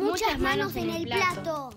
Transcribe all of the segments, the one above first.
Muchas manos en el plato.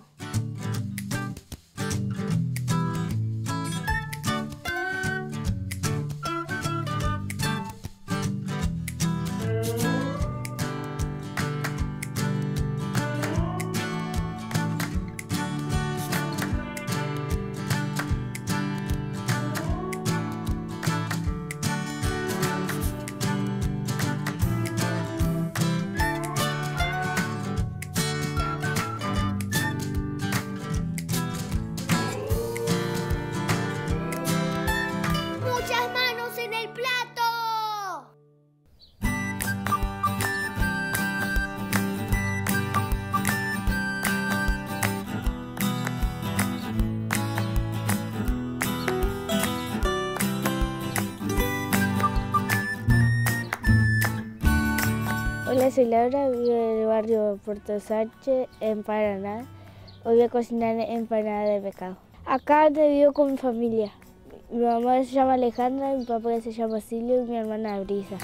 Hola, soy Laura, vivo en el barrio Puerto Sánchez, en Paraná. Hoy voy a cocinar empanada de pescado. Acá vivo con mi familia. Mi mamá se llama Alejandra, mi papá se llama Silvio y mi hermana Brisa.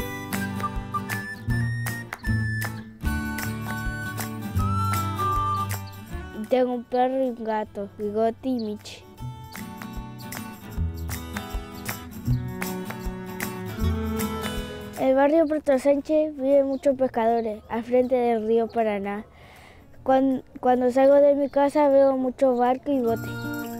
Y tengo un perro y un gato, Bigote y Michi. En el barrio Puerto Sánchez viven muchos pescadores, al frente del río Paraná. Cuando salgo de mi casa veo muchos barcos y botes.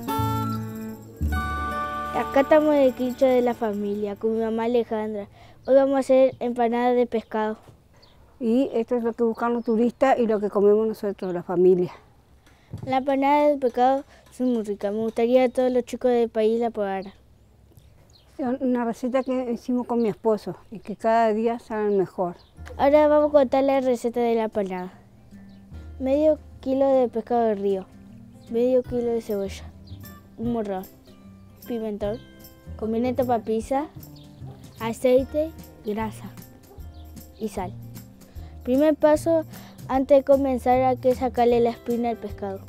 Acá estamos en el quincho de la familia, con mi mamá Alejandra. Hoy vamos a hacer empanadas de pescado. Y esto es lo que buscan los turistas y lo que comemos nosotros, la familia. Las empanadas de pescado son muy ricas. Me gustaría que todos los chicos del país la probaran. Es una receta que hicimos con mi esposo y que cada día saben mejor. Ahora vamos a contar la receta de la empanada. Medio kilo de pescado de río, medio kilo de cebolla, un morrón, pimentón, condimento para pizza, aceite, grasa y sal. Primer paso, antes de comenzar hay que sacarle la espina al pescado.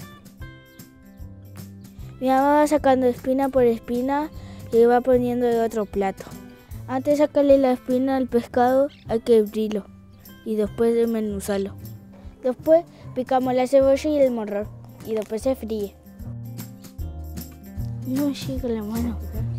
Mi mamá va sacando espina por espina y va poniendo en otro plato. Antes de sacarle la espina al pescado hay que abrirlo y después desmenuzarlo. Después picamos la cebolla y el morrón y después se fríe. No me llega la mano.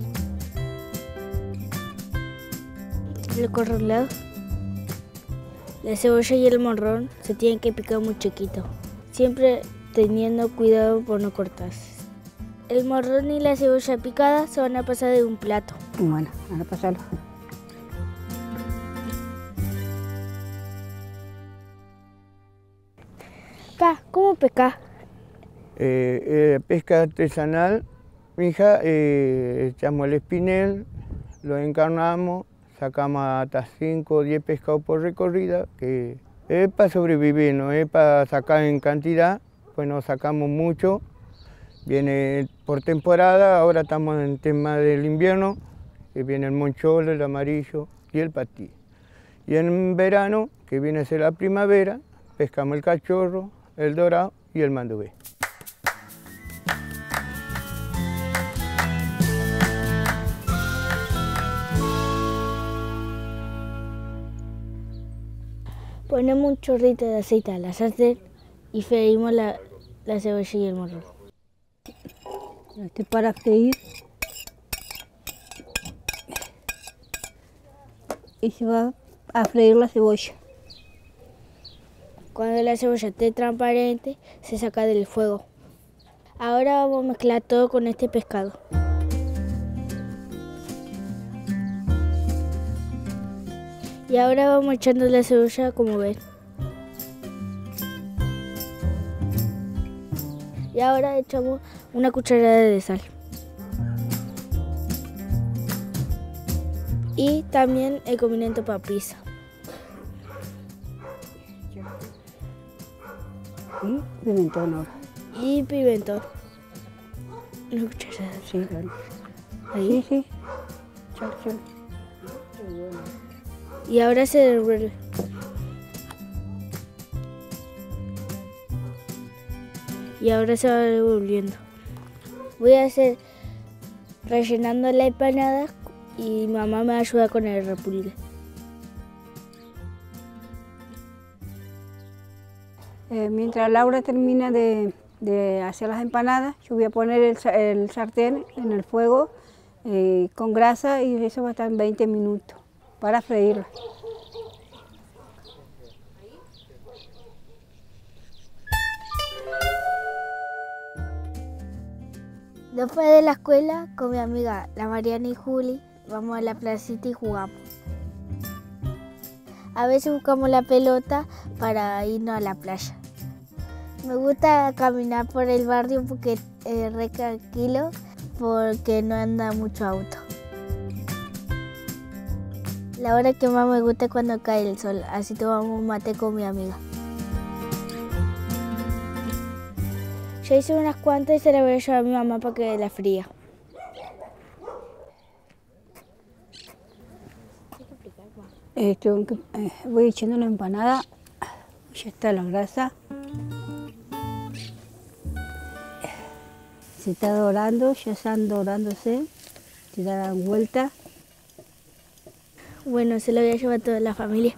Lo corro a un lado. La cebolla y el morrón se tienen que picar muy chiquito, siempre teniendo cuidado por no cortarse. El morrón y la cebolla picada se van a pasar de un plato. Bueno, ahora pasarlo. Pa, ¿cómo pescás? Pesca artesanal, mija, echamos el espinel, lo encarnamos, sacamos hasta 5 o 10 pescados por recorrida, que es para sobrevivir, no es para sacar en cantidad, pues no sacamos mucho. Viene por temporada, ahora estamos en el tema del invierno, que viene el moncholo, el amarillo y el patí. Y en verano, que viene a ser la primavera, pescamos el cachorro, el dorado y el mandubé. Ponemos un chorrito de aceite a la sartén y freímos la cebolla y el morrón. Este para freír. Y se va a freír la cebolla. Cuando la cebolla esté transparente, se saca del fuego. Ahora vamos a mezclar todo con este pescado. Y ahora vamos echando la cebolla como ven. Y ahora echamos una cucharada de sal. Y también el condimento para pizza. Y pimentón ahora. Y pimentón. Una cucharada. Sí, claro. Ahí. Sí, sí. Chale, chale. Qué bueno. Y ahora se revuelve. Y ahora se va revolviendo. Voy a hacer rellenando la empanada y mamá me ayuda con el repulgue. Mientras Laura termina de hacer las empanadas, yo voy a poner el sartén en el fuego con grasa y eso va a estar en 20 minutos para freírla. Después de la escuela, con mi amiga, la Mariana y Juli, vamos a la placita y jugamos. A veces buscamos la pelota para irnos a la playa. Me gusta caminar por el barrio porque es re tranquilo, porque no anda mucho auto. La hora que más me gusta es cuando cae el sol, así tomamos mate con mi amiga. Yo hice unas cuantas y se las voy a llevar a mi mamá para que las fría. Voy echando la empanada, ya está la grasa. Se está dorando, ya están dorándose, se dan vuelta. Bueno, se lo voy a llevar a toda la familia.